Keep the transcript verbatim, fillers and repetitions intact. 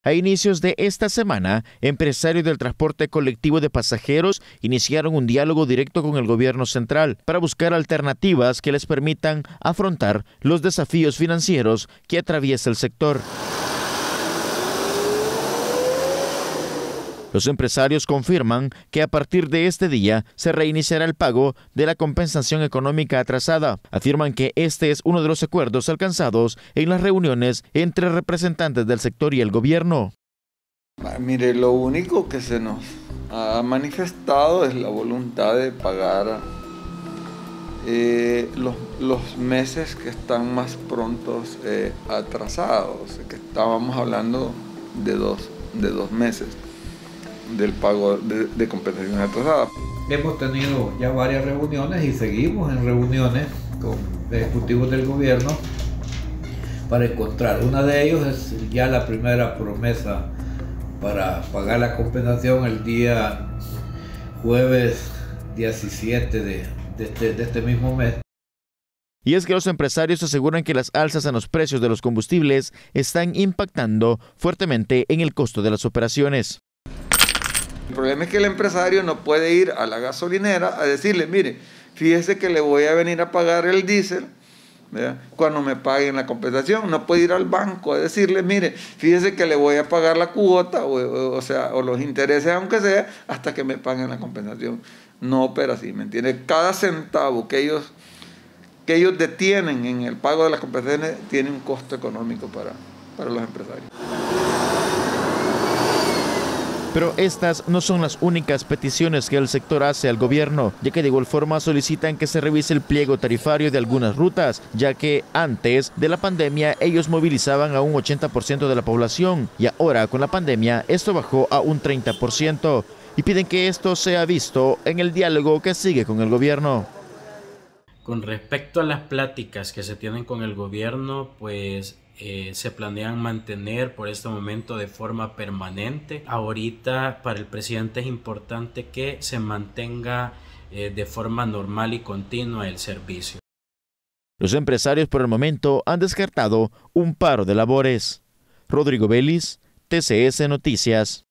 A inicios de esta semana, empresarios del transporte colectivo de pasajeros iniciaron un diálogo directo con el gobierno central para buscar alternativas que les permitan afrontar los desafíos financieros que atraviesa el sector. Los empresarios confirman que a partir de este día se reiniciará el pago de la compensación económica atrasada. Afirman que este es uno de los acuerdos alcanzados en las reuniones entre representantes del sector y el gobierno. Mire, lo único que se nos ha manifestado es la voluntad de pagar eh, los, los meses que están más prontos eh, atrasados, que estábamos hablando de dos, de dos meses del pago de, de compensación atrasada. Hemos tenido ya varias reuniones y seguimos en reuniones con ejecutivos del gobierno para encontrar. Una de ellos es ya la primera promesa para pagar la compensación el día jueves diecisiete de, de, este, de este mismo mes. Y es que los empresarios aseguran que las alzas en los precios de los combustibles están impactando fuertemente en el costo de las operaciones. El problema es que el empresario no puede ir a la gasolinera a decirle, mire, fíjese que le voy a venir a pagar el diésel, ¿verdad?, cuando me paguen la compensación. No puede ir al banco a decirle, mire, fíjese que le voy a pagar la cuota, o, o, o sea, o los intereses, aunque sea, hasta que me paguen la compensación. No opera así, ¿me entiende? Cada centavo que ellos, que ellos detienen en el pago de las compensaciones tiene un costo económico para, para los empresarios. Pero estas no son las únicas peticiones que el sector hace al gobierno, ya que de igual forma solicitan que se revise el pliego tarifario de algunas rutas, ya que antes de la pandemia ellos movilizaban a un ochenta por ciento de la población y ahora con la pandemia esto bajó a un treinta por ciento y piden que esto sea visto en el diálogo que sigue con el gobierno. Con respecto a las pláticas que se tienen con el gobierno, pues eh, se planean mantener por este momento de forma permanente. Ahorita para el presidente es importante que se mantenga eh, de forma normal y continua el servicio. Los empresarios por el momento han descartado un paro de labores. Rodrigo Vélez, T C S Noticias.